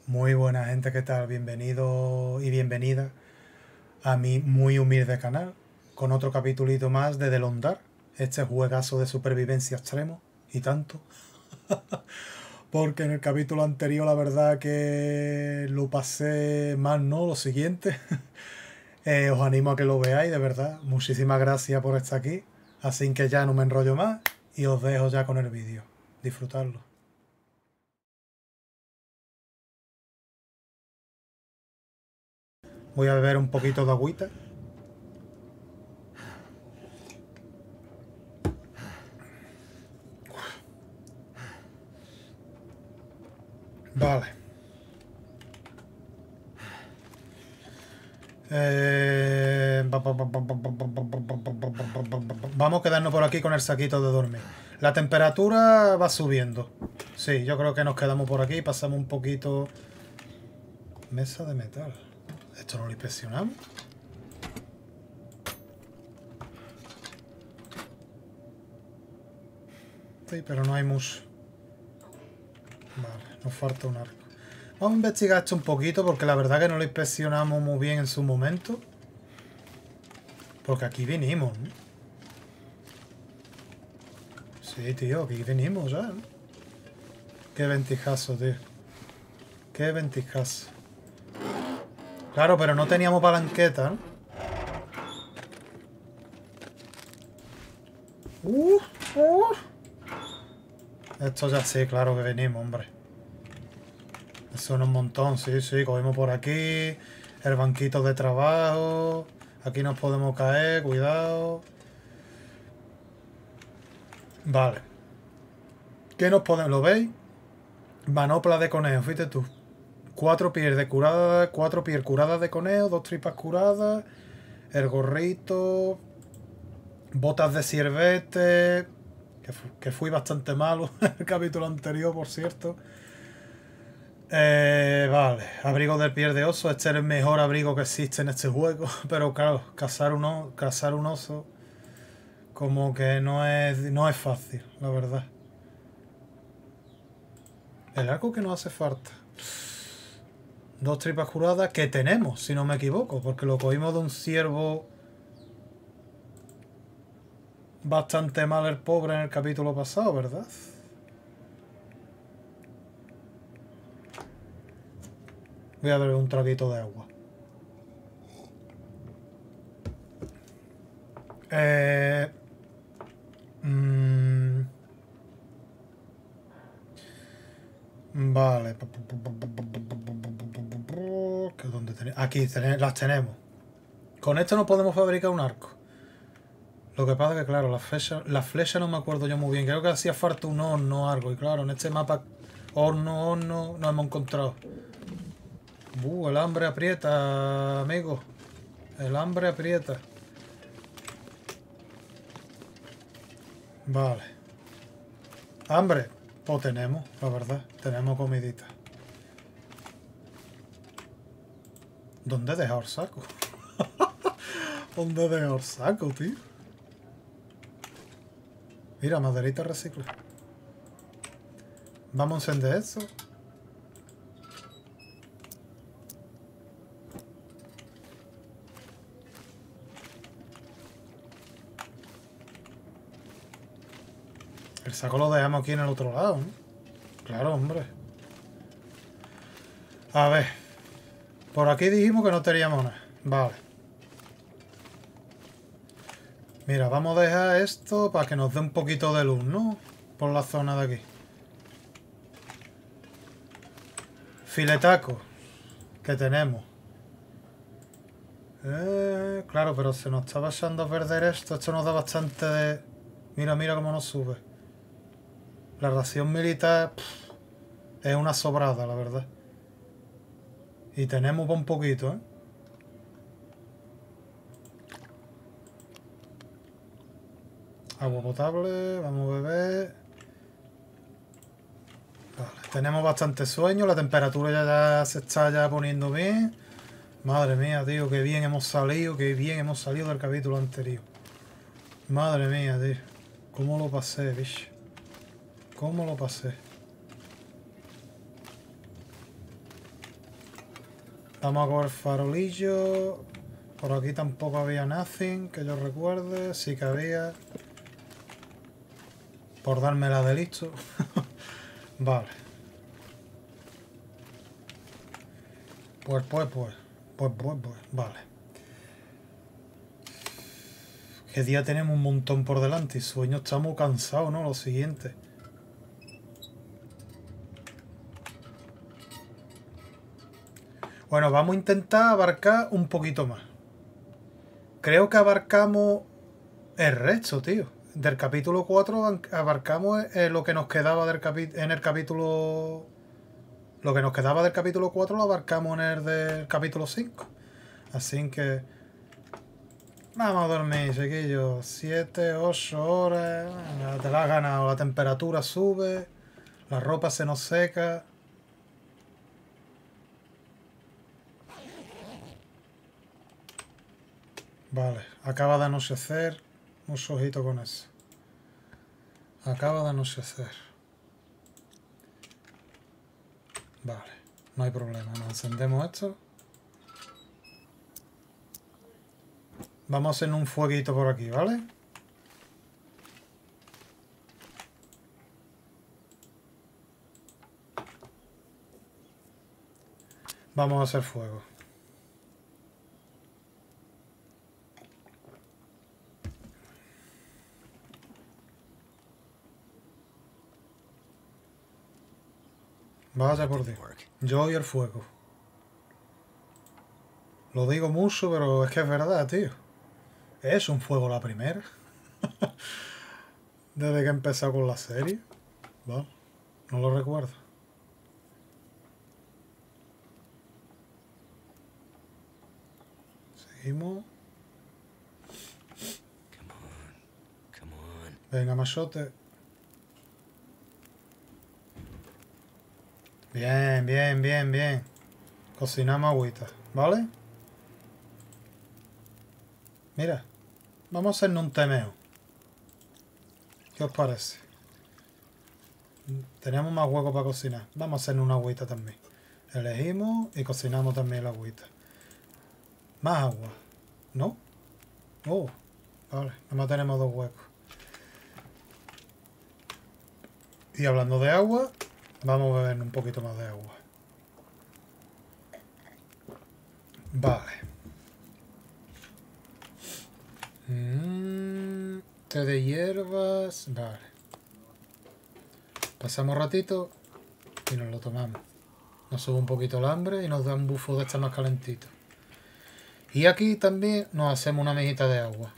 Muy buena gente, ¿qué tal? Bienvenido y bienvenida a mi muy humilde canal con otro capitulito más de Delondar, este juegazo de supervivencia extremo y tanto, porque en el capítulo anterior la verdad que lo pasé mal, ¿no? Lo siguiente, os animo a que lo veáis, de verdad. Muchísimas gracias por estar aquí, así que ya no me enrollo más y os dejo ya con el vídeo. Disfrutarlo. Voy a beber un poquito de agüita. Vale. Vamos a quedarnos por aquí con el saquito de dormir. La temperatura va subiendo. Sí, yo creo que nos quedamos por aquí. Pasamos un poquito. Mesa de metal. ¿Esto no lo inspeccionamos? Sí, pero no hay mucho. Vale, nos falta un arco. Vamos a investigar esto un poquito porque la verdad que no lo inspeccionamos muy bien en su momento. Porque aquí vinimos, ¿no? Sí, tío, aquí venimos ya, ¿no? Qué ventijazo, tío. Qué ventijazo. Claro, pero no teníamos palanqueta, ¿no? Esto ya sí, claro que venimos, hombre. Eso suena un montón, sí, sí. Cogemos por aquí. El banquito de trabajo. Aquí nos podemos caer, cuidado. Vale. ¿Qué nos podemos? ¿Lo veis? Manopla de conejo, fíjate tú. 4 pies de curada, 4 pies curadas de conejo, 2 tripas curadas. El gorrito. Botas de ciervete. Que fui bastante malo en el capítulo anterior, por cierto. Vale, abrigo del piel de oso. Este es el mejor abrigo que existe en este juego. Pero claro, cazar un oso como que no es fácil, la verdad. El arco que nos hace falta. 2 tripas curadas que tenemos, si no me equivoco. Porque lo cogimos de un ciervo bastante mal el pobre en el capítulo pasado, ¿verdad? Voy a beber un traguito de agua. Eh... mmm, Vale. Aquí las tenemos. Con esto no podemos fabricar un arco. Lo que pasa es que, claro, la flecha no me acuerdo yo muy bien. Creo que hacía falta un horno o algo. Y claro, en este mapa, horno, no hemos encontrado. El hambre aprieta, amigo. El hambre aprieta. Vale. Hambre, pues tenemos, la verdad. Tenemos comidita. ¿Dónde he dejado el saco? ¿Dónde he dejado el saco, tío? Mira, maderita recicla. Vamos a encender eso. El saco lo dejamos aquí en el otro lado, ¿no? Claro, hombre. A ver. Por aquí dijimos que no teníamos nada. Vale. Mira, vamos a dejar esto para que nos dé un poquito de luz, ¿no? Por la zona de aquí. Filetaco. Que tenemos. Claro, pero se nos está echando a perder esto. Esto nos da bastante de... Mira, mira cómo nos sube. La ración militar es una sobrada, la verdad. Y tenemos un poquito, ¿eh? Agua potable, vamos a beber. Vale, tenemos bastante sueño, la temperatura ya se está ya poniendo bien. Madre mía, tío, qué bien hemos salido, del capítulo anterior. Madre mía, tío. ¿Cómo lo pasé, bicho? ¿Cómo lo pasé? Vamos a coger farolillo. Por aquí tampoco había nothing, que yo recuerde. Sí que había. Por dármela de listo. Vale. Pues. Vale. Que día tenemos un montón por delante y sueño estamos cansados, ¿no? Lo siguiente. Bueno, vamos a intentar abarcar un poquito más. Creo que abarcamos el resto, tío. Del capítulo 4 abarcamos lo que nos quedaba en el capítulo... Lo que nos quedaba del capítulo 4 lo abarcamos en el del capítulo 5. Así que... Vamos a dormir, chiquillos. 7, 8 horas. Venga, te la has ganado. La temperatura sube. La ropa se nos seca. Vale, acaba de anochecer. Mucho ojito con eso. Acaba de anochecer. Vale, no hay problema. Nos encendemos esto. Vamos a hacer un fueguito por aquí, ¿vale? Vamos a hacer fuego. Vaya por Dios. Yo y el fuego. Lo digo mucho, pero es que es verdad, tío. Es un fuego la primera. Desde que he empezado con la serie. Vale, no lo recuerdo. Seguimos. Venga, machote. Bien, bien, bien, bien. Cocinamos agüita, ¿vale? Mira, vamos a hacernos un temeo. ¿Qué os parece? Tenemos más hueco para cocinar. Vamos a hacernos una agüita también. Elegimos y cocinamos también la agüita. Más agua, ¿no? Oh, vale, nada más tenemos 2 huecos. Y hablando de agua, vamos a beber un poquito más de agua. Vale. Té de hierbas. Vale. Pasamos ratito y nos lo tomamos. Nos sube un poquito el hambre y nos da un bufo de estar más calentito. Y aquí también nos hacemos una mejita de agua.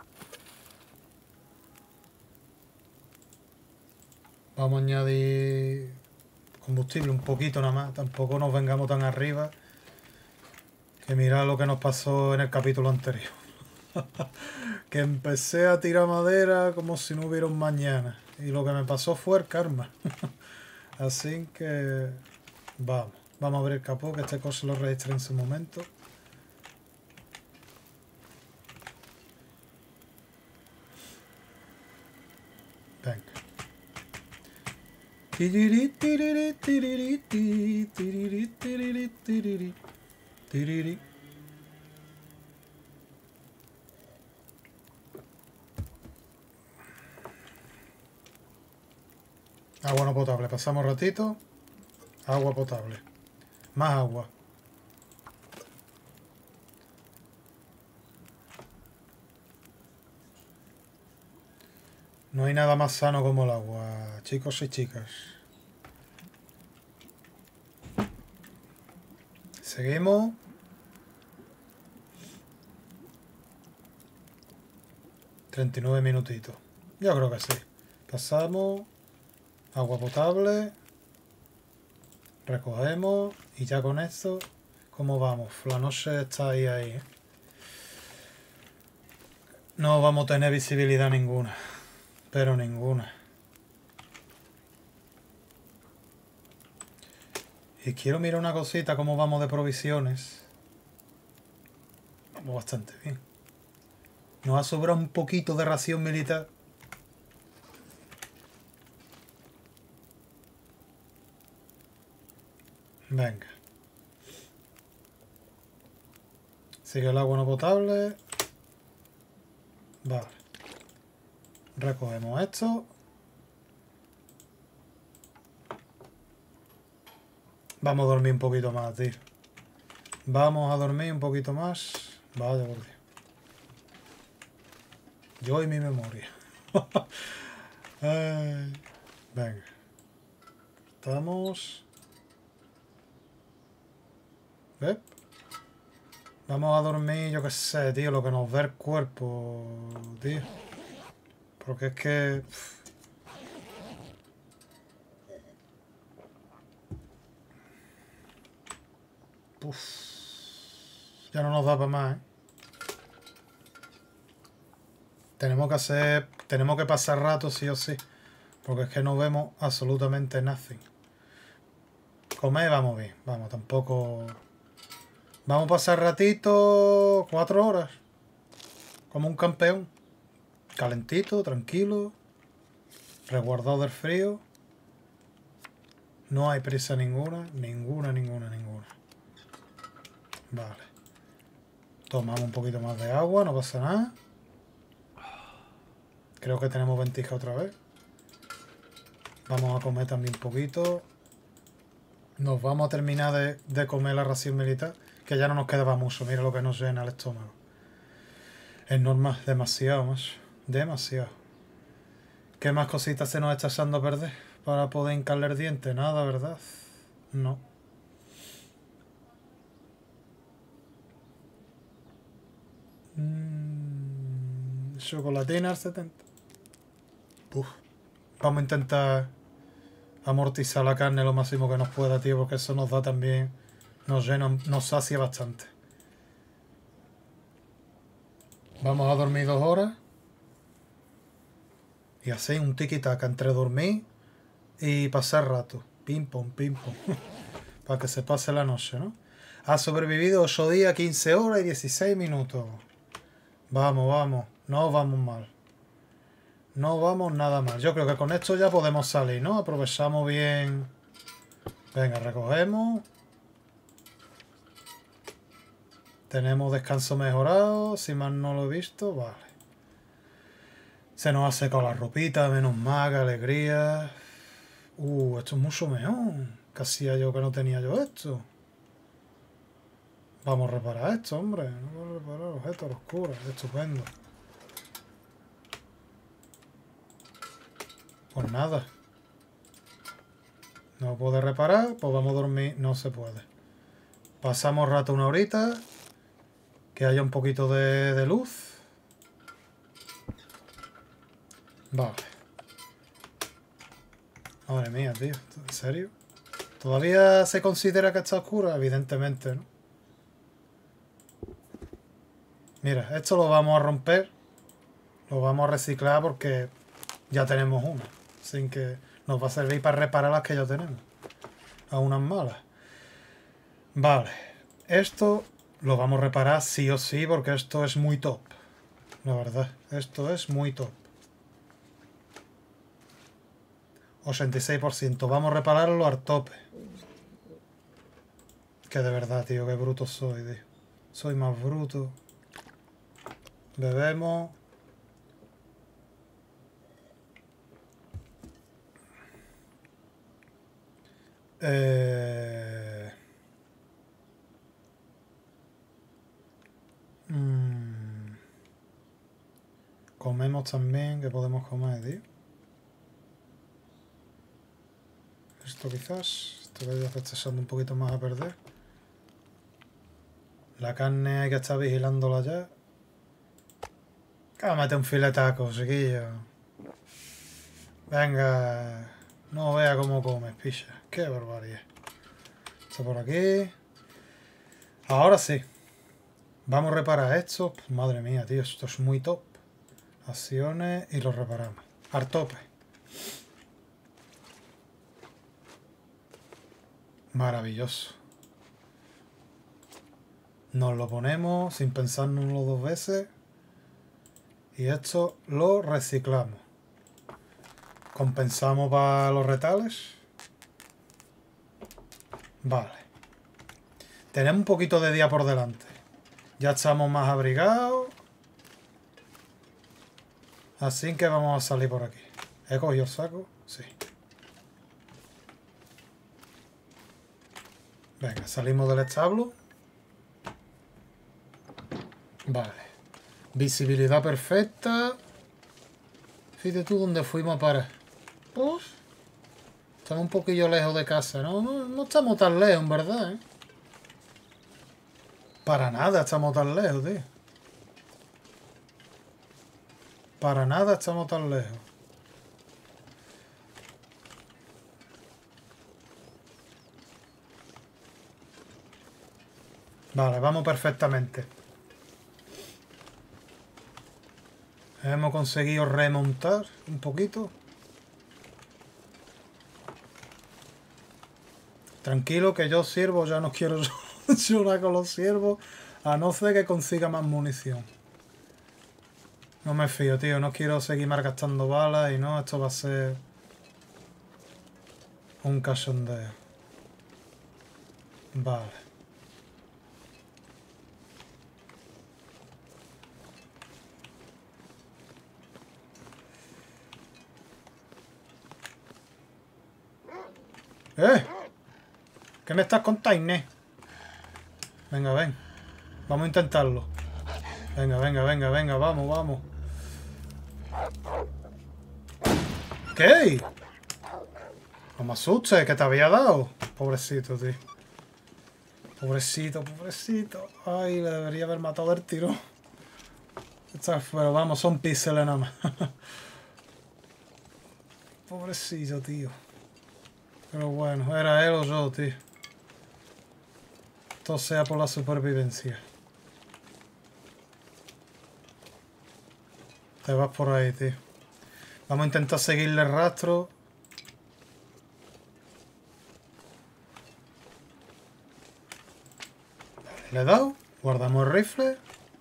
Vamos a añadir combustible un poquito nada más. Tampoco nos vengamos tan arriba. Que mirad lo que nos pasó en el capítulo anterior. Que empecé a tirar madera como si no hubiera un mañana. Y lo que me pasó fue el karma. Así que... Vamos. Vamos a abrir el capó, que este coche lo registré en su momento. Venga. Agua no potable. Pasamos ratito. Agua potable. Más agua. No hay nada más sano como el agua, chicos y chicas. Seguimos. ...39 minutitos. Yo creo que sí. Pasamos. Agua potable. Recogemos. Y ya con esto... ¿Cómo vamos? La noche está ahí, ¿eh? No vamos a tener visibilidad ninguna. Pero ninguna. Y quiero mirar una cosita, cómo vamos de provisiones. Vamos bastante bien. Nos ha sobrado un poquito de ración militar. Venga. Sigue el agua no potable. Vale. Recogemos esto. Vamos a dormir un poquito más, tío. Vamos a dormir un poquito más. Vaya por Dios. Yo y mi memoria. Ay, venga. Estamos... ¿Ves? Vamos a dormir, yo qué sé, tío, lo que nos dé el cuerpo, tío. Porque es que... Uf, ya no nos da para más, ¿eh? Tenemos que pasar rato sí o sí. Porque es que no vemos absolutamente nothing. Comer, vamos bien. Vamos, tampoco... Vamos a pasar ratito, 4 horas. Como un campeón. Calentito, tranquilo. Resguardado del frío. No hay prisa ninguna. Ninguna. Vale. Tomamos un poquito más de agua, no pasa nada. Creo que tenemos ventisca otra vez. Vamos a comer también un poquito. Nos vamos a terminar de comer la ración militar. Que ya no nos quedaba mucho. Mira lo que nos llena el estómago. Es normal. Demasiado más. Demasiado. ¿Qué más cositas se nos está echando a perder? Para poder hincarle el diente. Nada, ¿verdad? No. Chocolatina al 70. Uf. Vamos a intentar amortizar la carne lo máximo que nos pueda, tío, porque eso nos da también... Nos llena, nos sacia bastante. Vamos a dormir 2 horas. Y así un tiki-taka entre dormir y pasar rato. Pim pom, pim pom. Para que se pase la noche, ¿no? Ha sobrevivido 8 días, 15 horas y 16 minutos. Vamos, vamos. No vamos mal. No vamos nada mal. Yo creo que con esto ya podemos salir, ¿no? Aprovechamos bien. Venga, recogemos. Tenemos descanso mejorado. Si más no lo he visto, vale. Se nos ha secado la ropita, menos mal, qué alegría. Esto es mucho mejor. ¿Qué hacía yo que no tenía yo esto? Vamos a reparar esto, hombre. Vamos a reparar objetos oscuros. Estupendo. Pues nada. No puede reparar, pues vamos a dormir. No se puede. Pasamos rato, 1 horita. Que haya un poquito de luz. Vale. Madre mía, tío. ¿En serio? ¿Todavía se considera que está oscuro? Evidentemente, ¿no? Mira, esto lo vamos a romper. Lo vamos a reciclar porque ya tenemos una. Sin que nos va a servir para reparar las que ya tenemos. A unas malas. Vale. Esto lo vamos a reparar sí o sí porque esto es muy top. La verdad, esto es muy top. 86%. Vamos a repararlo al tope. Que de verdad, tío, qué bruto soy, tío. Soy más bruto. Bebemos. Comemos también, que podemos comer, tío. Esto quizás. Esto que ya se está echando un poquito más a perder. La carne hay que estar vigilándola ya. Cámate un filetaco, chiquillo. Venga. No vea cómo comes, picha. Qué barbaridad. Esto por aquí. Ahora sí. Vamos a reparar esto. Madre mía, tío. Esto es muy top. Acciones y lo reparamos. Al tope. Maravilloso. Nos lo ponemos sin pensárnoslo 2 veces. Y esto lo reciclamos. Compensamos para los retales. Vale. Tenemos un poquito de día por delante. Ya estamos más abrigados. Así que vamos a salir por aquí. ¿He cogido el saco? Sí. Venga, salimos del establo. Vale. Visibilidad perfecta. Fíjate tú dónde fuimos a parar. Uf. Estamos un poquillo lejos de casa, ¿no? No estamos tan lejos, en verdad, ¿eh? Para nada estamos tan lejos, tío. Para nada estamos tan lejos. Vale, vamos perfectamente. Hemos conseguido remontar un poquito. Tranquilo que yo siervo, ya no quiero llorar con los siervos, a no ser que consiga más munición. No me fío, tío, no quiero seguir malgastando balas y no, esto va a ser un cachondeo. Vale. ¡Eh! ¿Qué me estás contando, Inés? Venga, ven. Vamos a intentarlo. Venga, venga, venga, venga, vamos, vamos. ¿Qué? No me asustes, que te había dado. Pobrecito, tío. Pobrecito, pobrecito. Ay, le debería haber matado del tiro. Pero vamos, son píxeles nada más. Pobrecito, tío. Pero bueno, era él o yo, tío. Todo sea por la supervivencia. Te vas por ahí, tío. Vamos a intentar seguirle el rastro. Le he dado. Guardamos el rifle.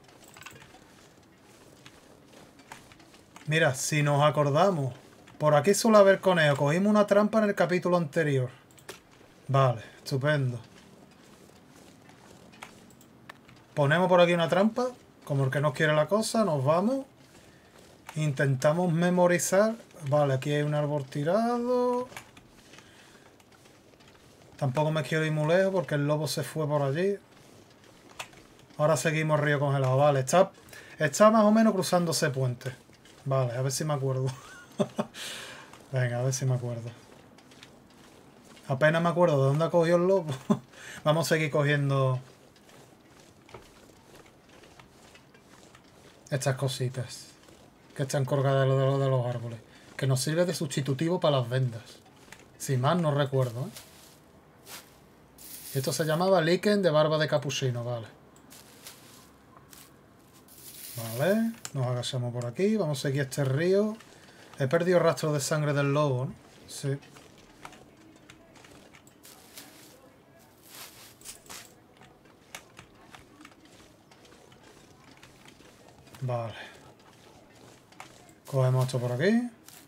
Mira, si nos acordamos. Por aquí suele haber conejo. Cogimos una trampa en el capítulo anterior. Vale, estupendo. Ponemos por aquí una trampa. Como el que nos quiere la cosa, nos vamos. Intentamos memorizar. Vale, aquí hay un árbol tirado. Tampoco me quiero ir muy lejos porque el lobo se fue por allí. Ahora seguimos río congelado. Vale, está más o menos cruzando ese puente. Vale, a ver si me acuerdo. Venga, a ver si me acuerdo. Apenas me acuerdo de dónde ha cogido el lobo. Vamos a seguir cogiendo estas cositas que están colgadas de los árboles. Que nos sirve de sustitutivo para las vendas. Si más no recuerdo, ¿eh? Esto se llamaba líquen de barba de capuchino, vale. Vale, nos agachamos por aquí. Vamos a seguir este río. He perdido rastro de sangre del lobo, ¿no? Sí. Vale. Cogemos esto por aquí.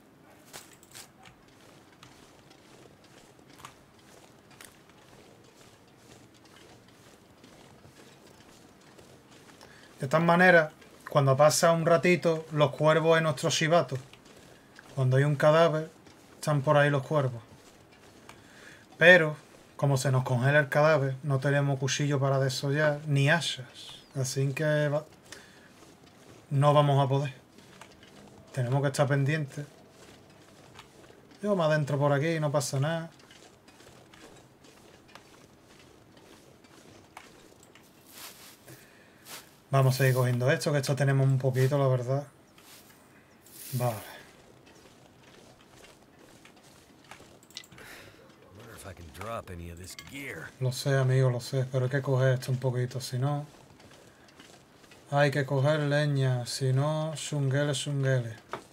De tal manera, cuando pasa un ratito, los cuervos en nuestro chivato. Cuando hay un cadáver, están por ahí los cuervos. Pero, como se nos congela el cadáver, no tenemos cuchillo para desollar, ni hachas. Así que no vamos a poder. Tenemos que estar pendientes. Yo más adentro por aquí, no pasa nada. Vamos a seguir cogiendo esto, que esto tenemos un poquito, la verdad. Vale. Lo sé, amigo, lo sé, pero hay que coger esto un poquito, si no... Hay que coger leña, si no, shungele, shungele.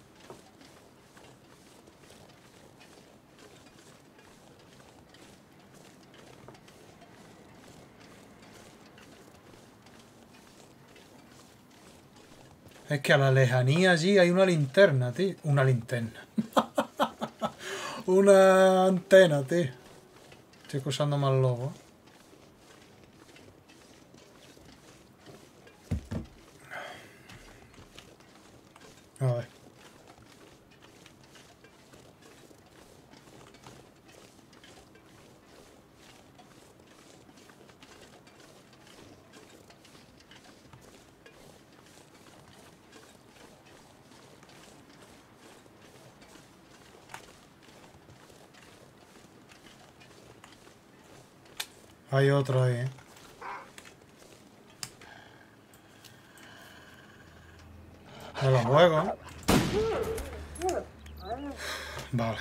Es que a la lejanía allí hay una linterna, tío. Una linterna. Una antena, tío. Estoy escuchando más lobo. A ver. Hay otro ahí, ¿eh? Me lo juego, ¿eh? Vale.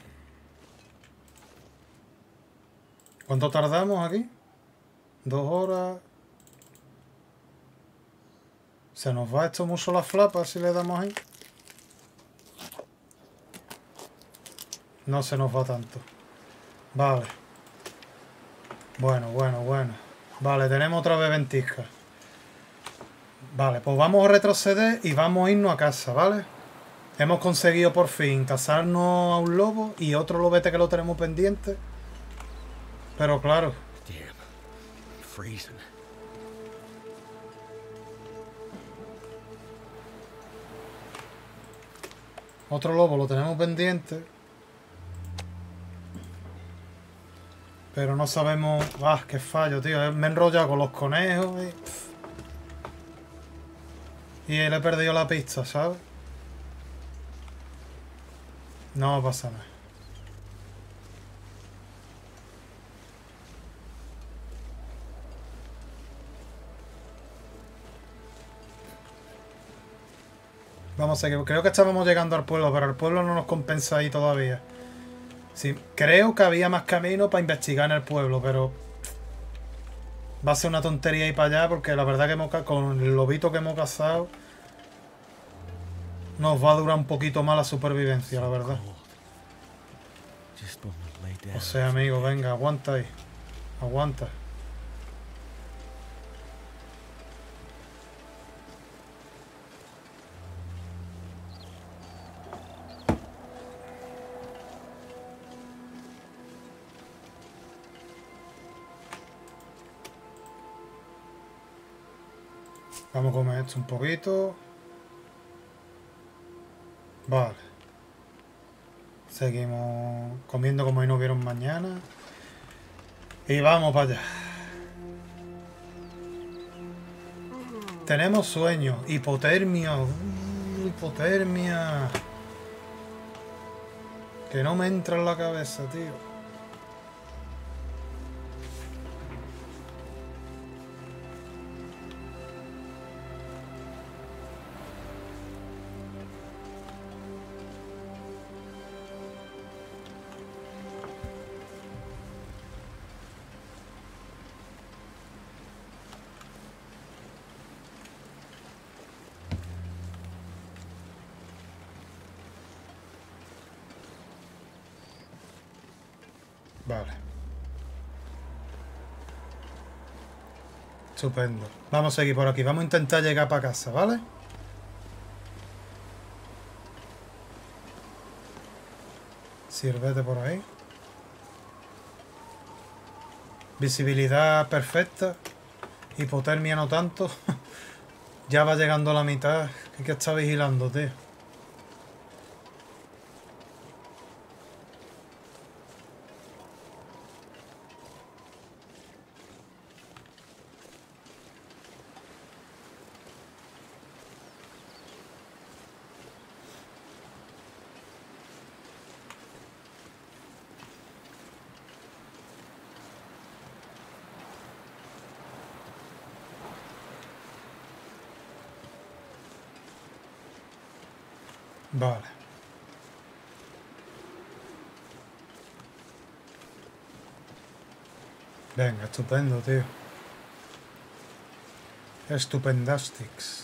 ¿Cuánto tardamos aquí? 2 horas. Se nos va esto mucho la flapa si le damos ahí. No se nos va tanto. Vale. Bueno. Vale, tenemos otra vez ventisca. Vale, pues vamos a retroceder y vamos a irnos a casa, ¿vale? Hemos conseguido por fin cazarnos a un lobo y otro lobete que lo tenemos pendiente. Pero claro. Damn, I'm freezing. Otro lobo lo tenemos pendiente. Pero no sabemos... ¡Ah, qué fallo, tío! Me he enrollado con los conejos y le he perdido la pista, ¿sabes? No pasa nada. Vamos a seguir. Creo que estábamos llegando al pueblo, pero el pueblo no nos compensa ahí todavía. Sí, creo que había más camino para investigar en el pueblo, pero... Va a ser una tontería ir para allá porque la verdad que con el lobito que hemos cazado nos va a durar un poquito más la supervivencia, la verdad. O sea, amigo, venga, aguanta ahí. Aguanta. Vamos a comer esto un poquito. Vale. Seguimos comiendo como si no hubiera un mañana. Y vamos para allá. Tenemos sueño. Hipotermia. Hipotermia. Que no me entra en la cabeza, tío. Vale. Estupendo. Vamos a seguir por aquí. Vamos a intentar llegar para casa, ¿vale? Sírvete por ahí. Visibilidad perfecta. Hipotermia no tanto. Ya va llegando a la mitad. Hay que estar vigilando, tío. Vale. Venga, estupendo, tío. Estupendastics.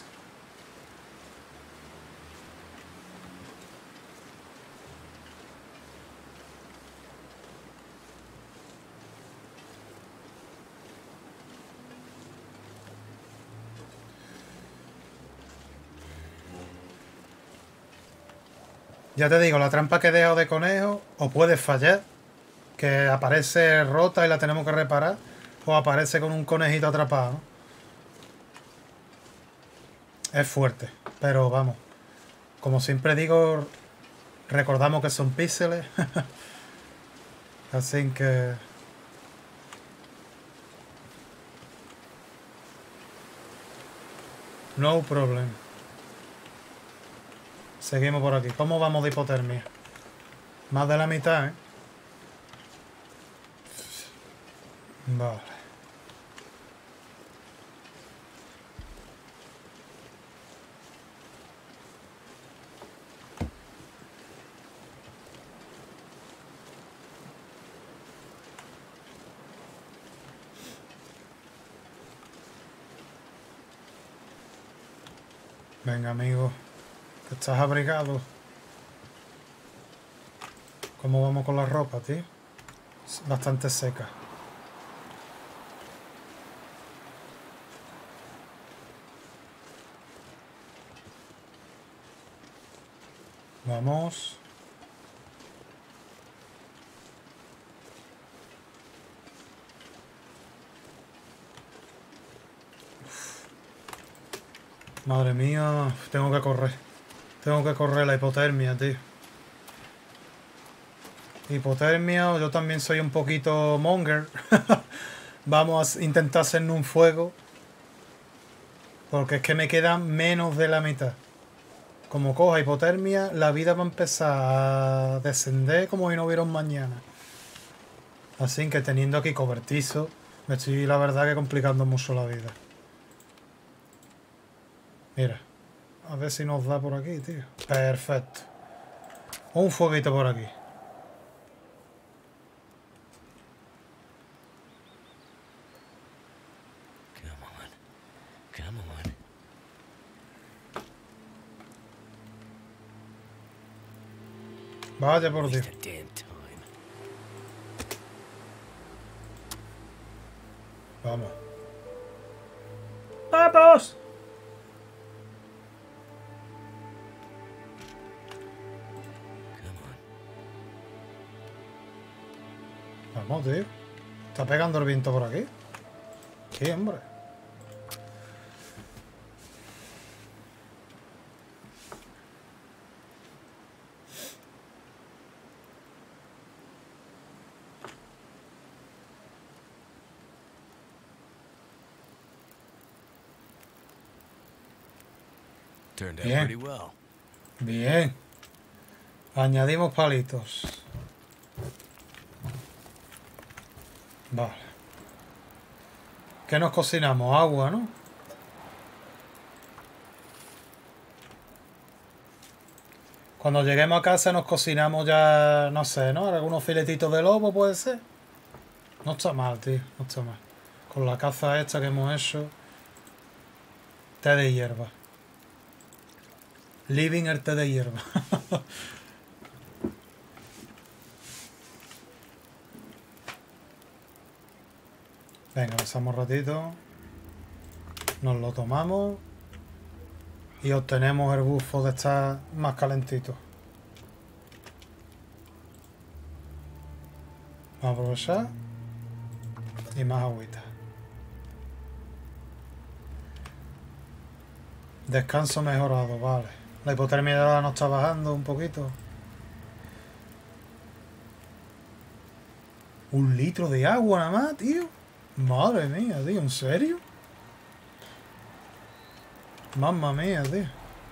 Ya te digo, la trampa que he dejado de conejo o puede fallar, que aparece rota y la tenemos que reparar, o aparece con un conejito atrapado, ¿no? Es fuerte, pero vamos. Como siempre digo, recordamos que son píxeles. Así que... no problem. Seguimos por aquí. ¿Cómo vamos de hipotermia? Más de la mitad, ¿eh? Vale. Venga, amigo. ¿Estás abrigado? ¿Cómo vamos con la ropa, tío? Es bastante seca. Vamos. Madre mía, tengo que correr. Tengo que correr la hipotermia, tío. Hipotermia, yo también soy un poquito monger. Vamos a intentar hacernos un fuego. Porque es que me queda menos de la mitad. Como coja hipotermia, la vida va a empezar a descender como si no hubiera un mañana. Así que teniendo aquí cobertizo, me estoy la verdad que complicando mucho la vida. Mira, a ver si nos da por aquí, tío. Perfecto. Un fueguito por aquí. Come on. Vaya por Dios. Waste of damn time. Vamos. ¡Vamos! Come on. Vamos, tío. ¿Está pegando el viento por aquí? Sí, hombre. Turned out Bien. pretty well. Bien. Añadimos palitos. Vale. ¿Qué nos cocinamos? Agua, ¿no? Cuando lleguemos a casa nos cocinamos ya, no sé, ¿no? Algunos filetitos de lobo puede ser. No está mal, tío. No está mal. Con la caza esta que hemos hecho. Té de hierba. Living el té de hierba. Venga, pasamos un ratito. Nos lo tomamos. Y obtenemos el bufo de estar más calentito. Vamos a aprovechar. Y más agüita. Descanso mejorado, vale. La hipotermia nos está bajando un poquito. 1 litro de agua nada más, tío. Madre mía, tío, ¿en serio? Mamma mía, tío.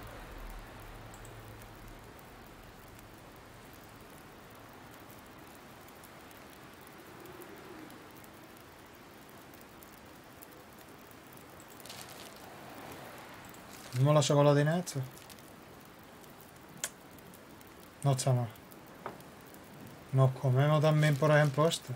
¿Cómo la chocolatina esto? No está mal. Nos comemos también, por ejemplo, esto.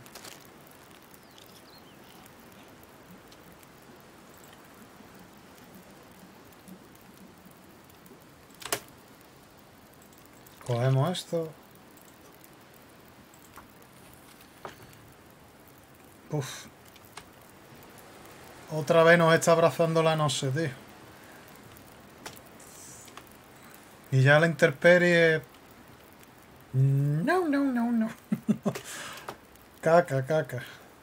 Cogemos esto. Uf. Otra vez nos está abrazando la noche, tío. Y ya la intemperie... No, no, no, no. Caca, caca.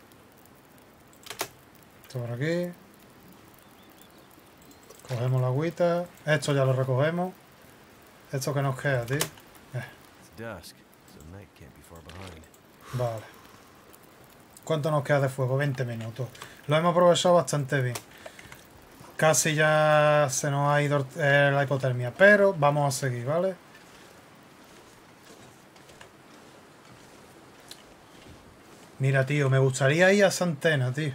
Esto por aquí. Cogemos la agüita. Esto ya lo recogemos. Esto que nos queda, tío. It's dusk, so night can't be far behind. Vale. ¿Cuánto nos queda de fuego? 20 minutos. Lo hemos aprovechado bastante bien. Casi ya se nos ha ido la hipotermia. Pero vamos a seguir, ¿vale? Mira, tío, me gustaría ir a esa antena, tío.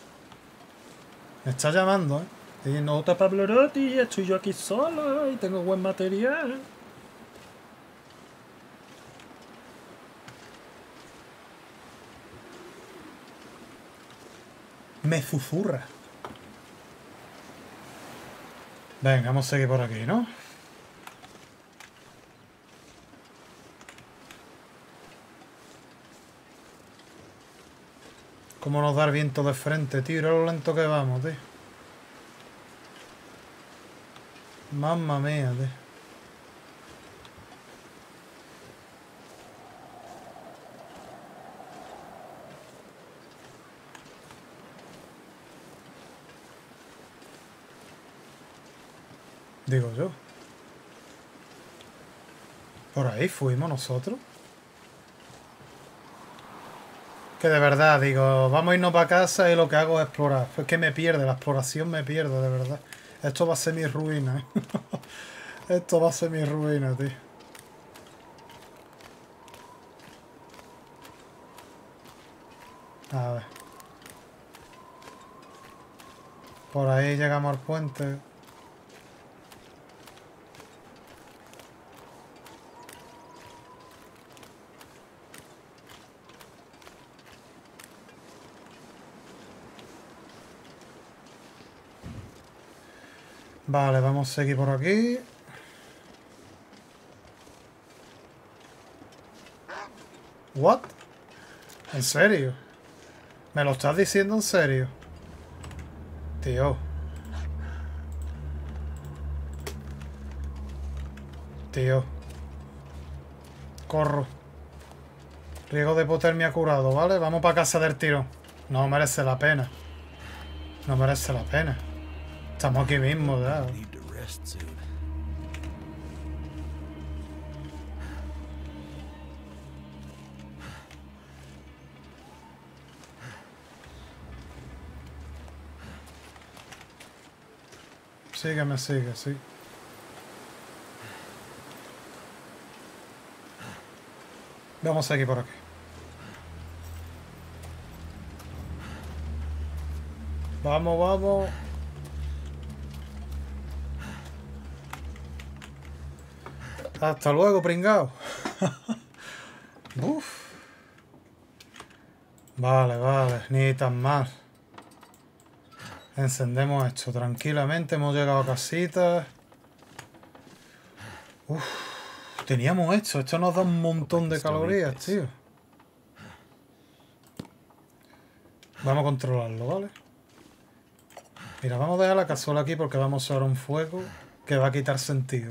Me está llamando, ¿eh? Diciendo, otra Pabloretti, estoy yo aquí sola y tengo buen material. Me susurra. Venga, vamos a seguir por aquí, ¿no? ¿Cómo nos da el viento de frente, tío? Mira lo lento que vamos, tío. Mamma mía, tío. Digo yo. Por ahí fuimos nosotros. Que de verdad, digo, vamos a irnos para casa y lo que hago es explorar. Es que me pierde, la exploración me pierde, de verdad. Esto va a ser mi ruina, ¿eh? Esto va a ser mi ruina, tío. A ver. Por ahí llegamos al puente. Vale, vamos a seguir por aquí. ¿What? ¿En serio? ¿Me lo estás diciendo en serio? Tío. Tío. Corro. Riesgo de hipotermia curado, ¿vale? Vamos para casa del tirón. No merece la pena. No merece la pena. Estamos aquí mismo, ya. Need to rest soon. Sígueme, sigue, sí. Vamos aquí por aquí. Vamos, vamos. Hasta luego, pringao. Uf. Vale, vale, ni tan mal. Encendemos esto tranquilamente. Hemos llegado a casita. Uf. Teníamos esto. Esto nos da un montón de calorías, tío. Vamos a controlarlo, ¿vale? Mira, vamos a dejar la cazuela aquí porque vamos a usar un fuego que va a quitar sentido.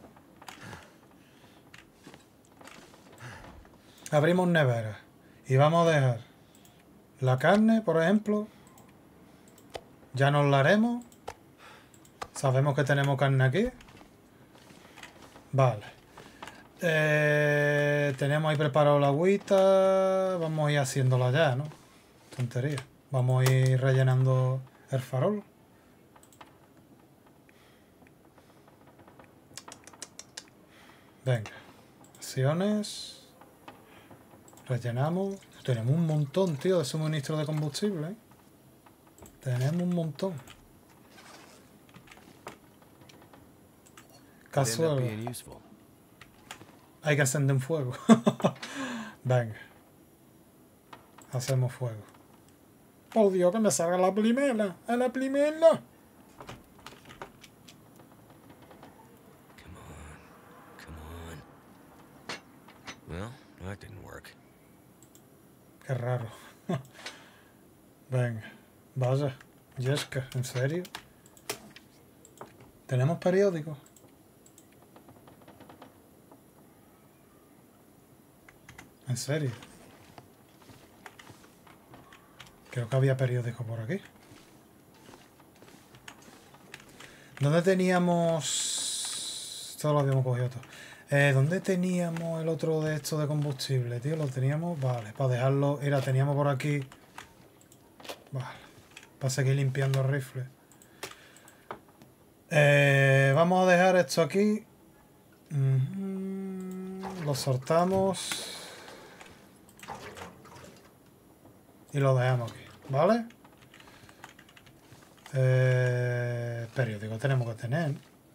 Abrimos nevera y vamos a dejar la carne, por ejemplo. Ya nos la haremos. Sabemos que tenemos carne aquí. Vale. Tenemos ahí preparado la agüita. Vamos a ir haciéndola ya, ¿no? Tontería. Vamos a ir rellenando el farol. Venga. Acciones. Rellenamos. Tenemos un montón, tío, de suministro de combustible, ¿eh? Tenemos un montón. Cazuela. Hay que encender un fuego. Venga. Hacemos fuego. ¡Oh, Dios, que me salga la primera! ¡A la primera! Come on. Well, that didn't work. Qué raro. Venga. Vaya. Jessica, ¿en serio? ¿Tenemos periódico? ¿En serio? Creo que había periódico por aquí. ¿Dónde teníamos Esto lo habíamos cogido todo. ¿Dónde teníamos el otro de esto de combustible, tío? Lo teníamos... Vale, para dejarlo... Era, teníamos por aquí... Vale. Para seguir limpiando el rifle. Vamos a dejar esto aquí. Lo soltamos. Y lo dejamos aquí, ¿vale? Periódico tenemos que tener.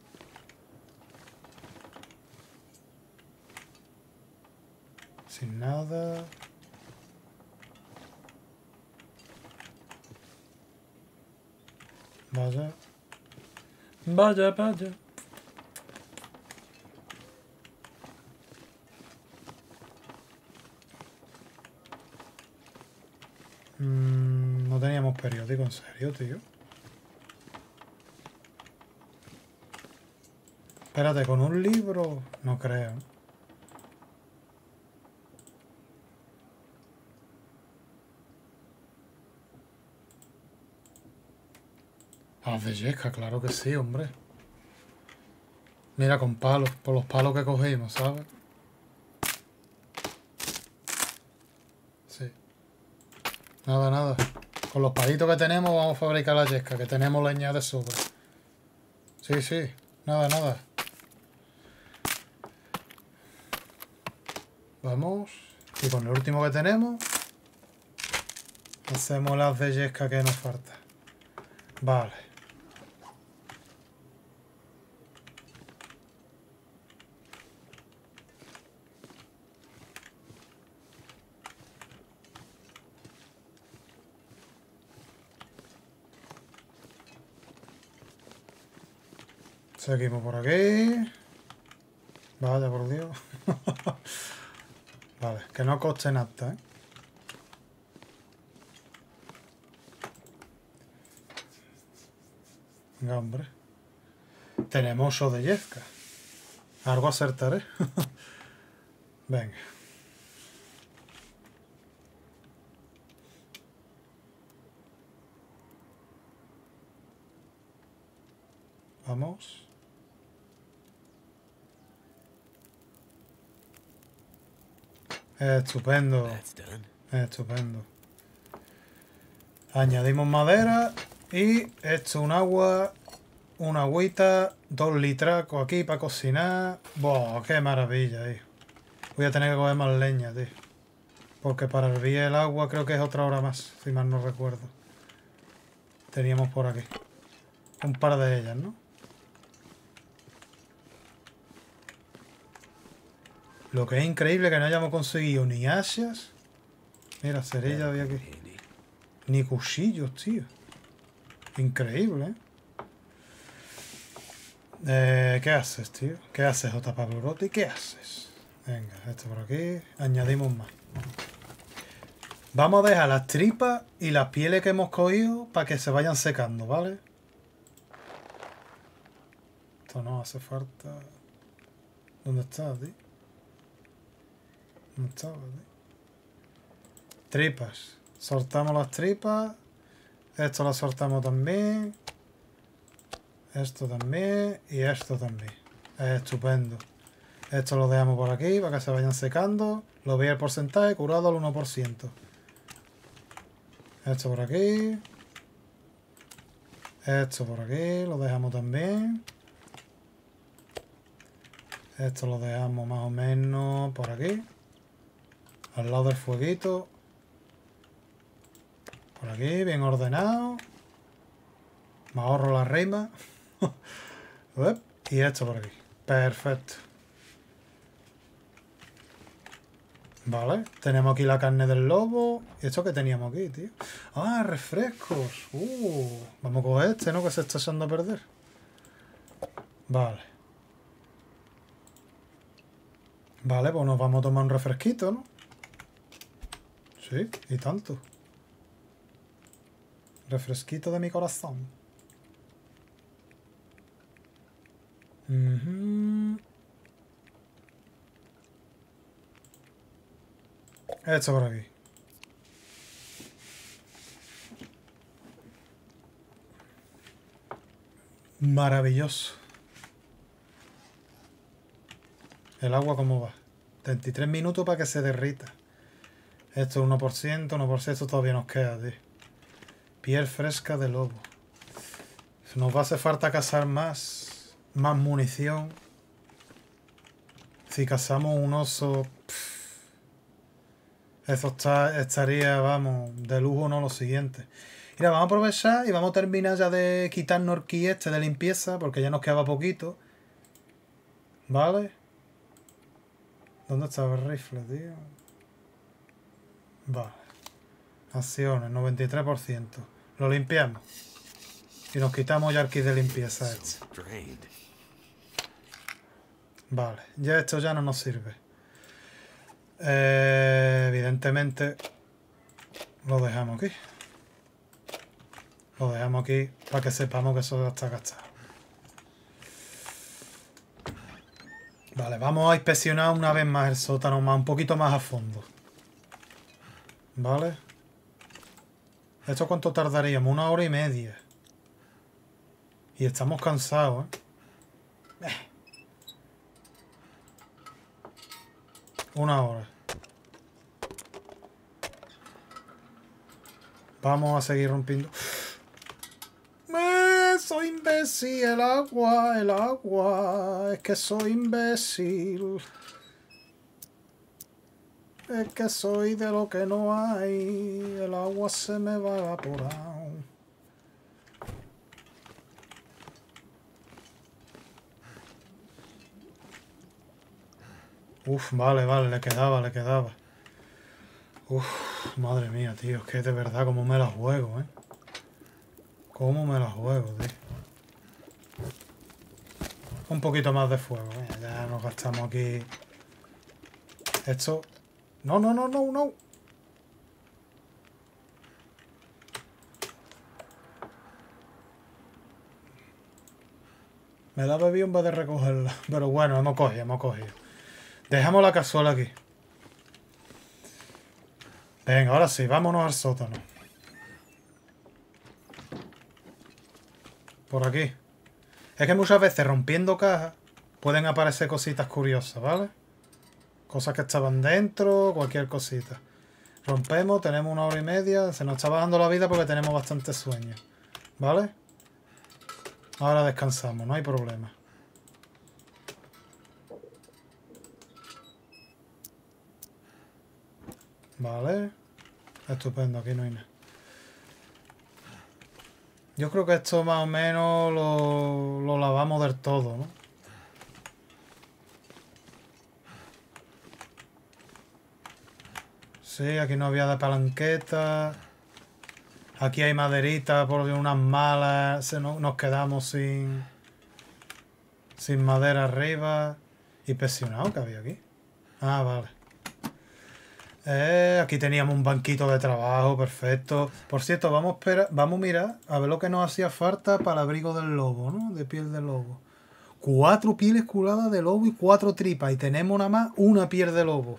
Sin nada. Vaya. Vaya, vaya. No teníamos periódico, en serio, tío. Espérate, ¿con un libro? No creo. Ah, de yesca, claro que sí, hombre. Mira, con palos, por los palos que cogimos, ¿sabes? Sí. Nada, nada. Con los palitos que tenemos vamos a fabricar la yesca, que tenemos leña de sobra. Sí, sí. Nada, nada. Vamos. Y con el último que tenemos, hacemos las de yesca que nos falta. Vale. Seguimos por aquí. Vaya, por Dios. Vale, que no coste nada, ¿eh? Venga, hombre. Tenemos oso de yesca. Algo acertaré. Venga. Vamos. Estupendo. Estupendo. Añadimos madera y esto un agua, una agüita, 2 litracos aquí para cocinar. ¡Buah! ¡Qué maravilla, hijo! Voy a tener que coger más leña, tío. Porque para hervir el agua creo que es otra hora más, si mal no recuerdo. Teníamos por aquí. Un par de ellas, ¿no? Lo que es increíble que no hayamos conseguido ni hachas. Mira, cerilla había aquí. Ni cuchillos, tío. Increíble, ¿eh? ¿Qué haces, tío? ¿Qué haces, J. Pavlorotti? ¿Qué haces? Venga, esto por aquí. Añadimos más. Vamos a dejar las tripas y las pieles que hemos cogido para que se vayan secando, ¿vale? Esto no hace falta... ¿Dónde está, tío? ¿Dónde está, tío? Tripas. Soltamos las tripas. Esto lo soltamos también. Esto también. Y esto también. Estupendo. Esto lo dejamos por aquí para que se vayan secando. Lo veis el porcentaje, curado al 1%. Esto por aquí. Esto por aquí. Lo dejamos también. Esto lo dejamos más o menos por aquí. Al lado del fueguito. Por aquí, bien ordenado. Me ahorro la rima. Y esto por aquí. Perfecto. Vale, tenemos aquí la carne del lobo. ¿Y esto qué teníamos aquí, tío? Ah, refrescos. Vamos a coger este, ¿no? Que se está echando a perder. Vale. Vale, pues nos vamos a tomar un refresquito, ¿no? Sí, y tanto. Refresquito de mi corazón. Esto por aquí. Maravilloso. ¿El agua cómo va? 33 minutos para que se derrita. Esto es 1%, 1%, esto todavía nos queda, tío. Piel fresca de lobo. Nos va a hacer falta cazar más munición. Si cazamos un oso... Eso estaría, vamos, de lujo, no lo siguiente. Mira, vamos a aprovechar y vamos a terminar ya de quitarnos el ki este de limpieza, porque ya nos quedaba poquito. ¿Vale? ¿Dónde estaba el rifle, tío? Vale. Acciones, 93%. Lo limpiamos. Y nos quitamos ya el kit de limpieza este. Vale, ya esto ya no nos sirve. Evidentemente lo dejamos aquí. Lo dejamos aquí para que sepamos que eso ya está gastado. Vale, vamos a inspeccionar una vez más el sótano, un poquito más a fondo. Vale. ¿Esto cuánto tardaríamos? 1 hora y media. Y estamos cansados, ¿eh? 1 hora. Vamos a seguir rompiendo. Soy imbécil, el agua. Es que soy imbécil. Es que soy de lo que no hay. El agua se me va a evaporar. Uf, vale, le quedaba. Uf, madre mía, tío. Es que de verdad cómo me la juego, ¿eh? Cómo me la juego, tío. Un poquito más de fuego. Ya nos gastamos aquí. Esto... No. Me la bebí en vez de recogerla. Pero bueno, hemos cogido. Dejamos la cazuela aquí. Venga, ahora sí, vámonos al sótano. Por aquí. Es que muchas veces rompiendo cajas pueden aparecer cositas curiosas, ¿vale? Cosas que estaban dentro, cualquier cosita. Rompemos, tenemos 1 hora y media. Se nos está bajando la vida porque tenemos bastante sueño. ¿Vale? Ahora descansamos, no hay problema. Vale. Estupendo, aquí no hay nada. Yo creo que esto más o menos lo lavamos del todo, ¿no? Sí, aquí no había de palanqueta. Aquí hay maderita por unas malas. Nos quedamos sin madera arriba. Inspeccionado que había aquí. Ah, vale. Aquí teníamos un banquito de trabajo, perfecto. Por cierto, vamos a mirar a ver lo que nos hacía falta para el abrigo del lobo, ¿no? De piel de lobo. 4 pieles curadas de lobo y 4 tripas. Y tenemos nada más una piel de lobo.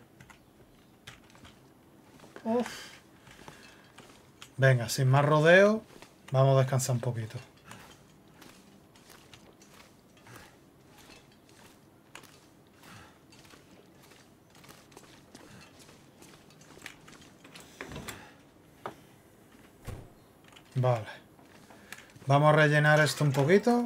Uf. Venga, sin más rodeo, vamos a descansar un poquito. Vale. Vamos a rellenar esto un poquito.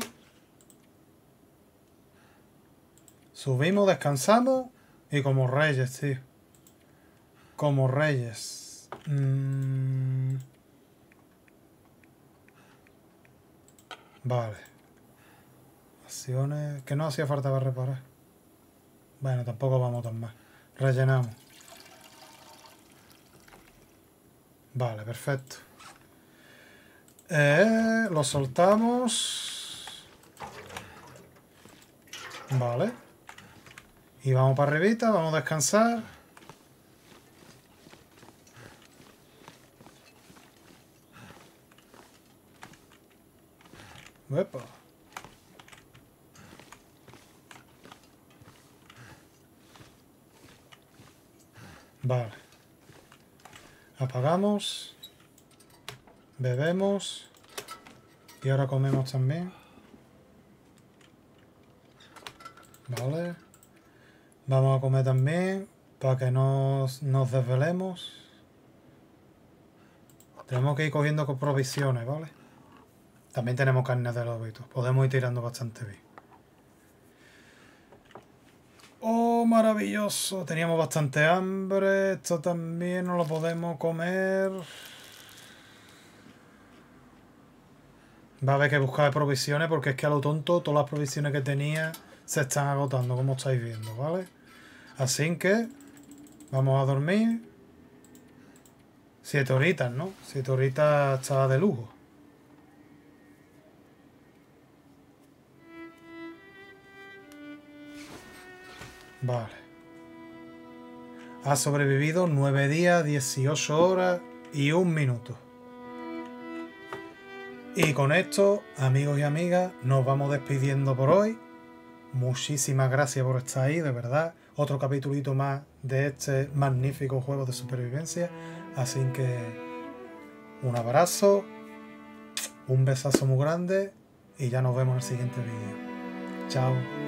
Subimos, descansamos y como reyes, tío. Como reyes. Vale. Acciones... Que no hacía falta para reparar. Bueno, tampoco vamos tan mal. Rellenamos. Vale, perfecto. Lo soltamos. Vale. Y vamos para arribita, vamos a descansar. Epa. Vale. Apagamos. Bebemos. Y ahora comemos también. Vale. Vamos a comer también, para que no nos desvelemos. Tenemos que ir cogiendo con provisiones, ¿vale? También tenemos carne de lobito. Podemos ir tirando bastante bien. ¡Oh, maravilloso! Teníamos bastante hambre. Esto también no lo podemos comer. Va a haber que buscar provisiones porque es que a lo tonto todas las provisiones que tenía se están agotando, como estáis viendo, ¿vale? Así que vamos a dormir. 7 horitas, ¿no? 7 horitas está de lujo. Vale. Ha sobrevivido 9 días, 18 horas y 1 minuto. Y con esto, amigos y amigas, nos vamos despidiendo por hoy. Muchísimas gracias por estar ahí, de verdad. Otro capítulito más de este magnífico juego de supervivencia. Así que un abrazo, un besazo muy grande y ya nos vemos en el siguiente vídeo. Chao.